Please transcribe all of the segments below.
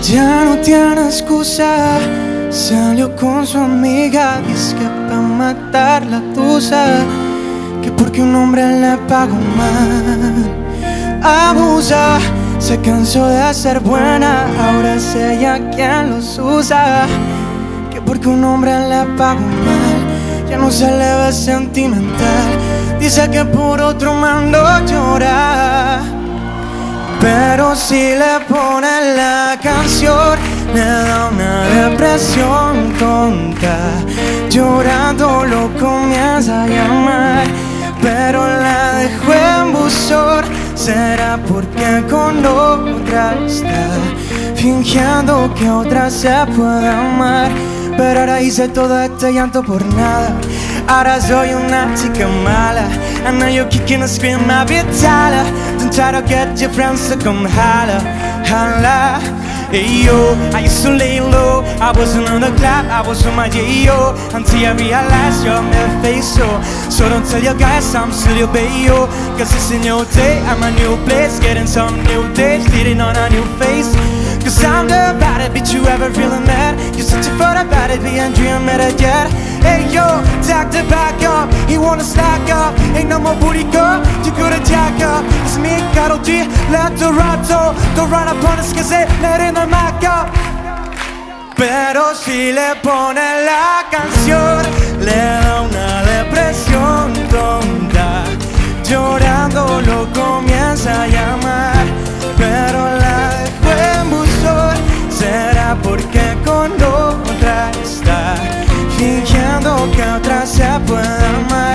Ya no tiene excusa, salió con su amiga, dice que para matar la tusa, que porque un hombre le pagó mal. Abusa, se cansó de ser buena, ahora es ella quien los usa, que porque un hombre le pagó mal, ya no se le ve sentimental. Dice que por otro mandó llorar, pero si le pone la canción le da una depresión tonta. Llorando lo comienza a llamar, pero la dejó en buzón. ¿Será porque con otra está fingiendo que otra se puede amar? Pero ahora hice todo este llanto por nada. Ahora soy una chica mala, and now you're kicking and screaming my vitala. Don't try to get your friends to come holla, holla. Hey yo, I used to lay low, I wasn't on the clock, I was on my J.O. Until I realized you're my face, so don't tell your guys I'm still your bayo. Cause it's a new day, I'm a new place, getting some new dates, leading on a new face. Cause I'm the baddest bitch you ever feeling mad. You're searching for the baddest bitch and dreaming it yet. Hey yo, tag to back up, he wanna stack up. Ain't no more booty girl, you couldn't jack up. It's me, Karol G, let the rato. Don't run up on us cause they let in the mic up. Pero si le pone la canción le da una depresión tonta. Llorando lo comienza a llamar, pero la dejó en buzón. ¿Será porque con otra está fingiendo que otra se puede amar?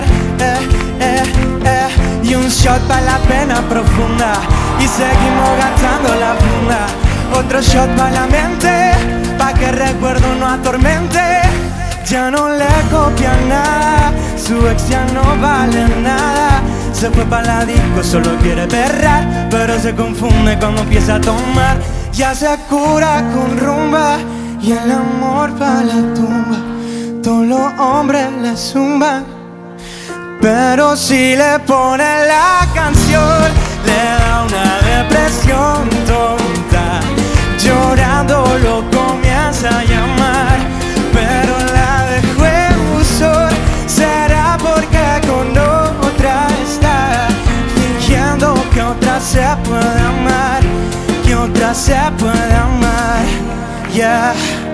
Y un shot para la pena profunda y seguimos gastando la funda. Otro shot para la mente, pa' que el recuerdo no atormente. Ya no le copia nada, su ex ya no vale nada. Se fue pa' la disco, solo quiere perrar, pero se confunde cuando empieza a tomar. Ya se cura con rumba y el amor pa' la tumba. Todos los hombres le zumban, pero si le pone la canción le da una depresión tonta. Llorando lo comienza a llamar, pero la dejó en buzón. ¿Será porque con otra está fingiendo que otra se puede amar? Que otra se puede amar, yeah.